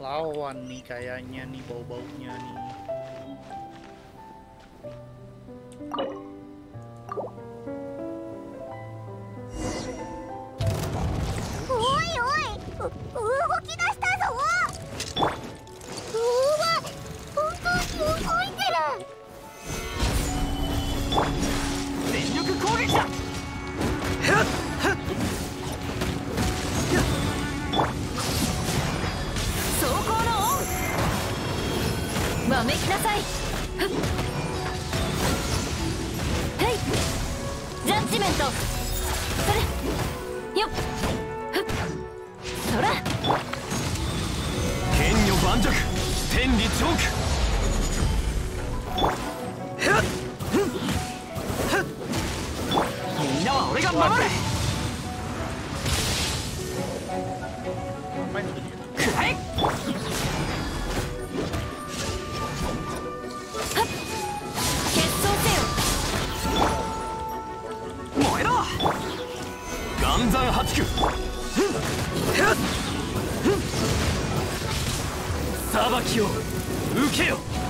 lawan nih kayaknya nih bau-baunya nih. Oi, oi! 動き出したぞ！うわ、本当に動いてる！ 全力攻撃だ！走行のオン！わめきなさい！はい！ジャッジメント！それ！よっ！そら！剣女盤石！天理チョーク！みんなは俺が守る！くらえ！決闘せよ！燃えろ！岩山八九！裁きを受けよ！